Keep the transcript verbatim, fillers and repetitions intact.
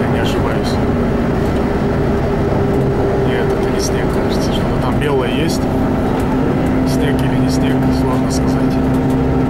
я не ошибаюсь. Нет, это не снег, кажется. Что-то там белое есть. Снег или не снег, сложно сказать.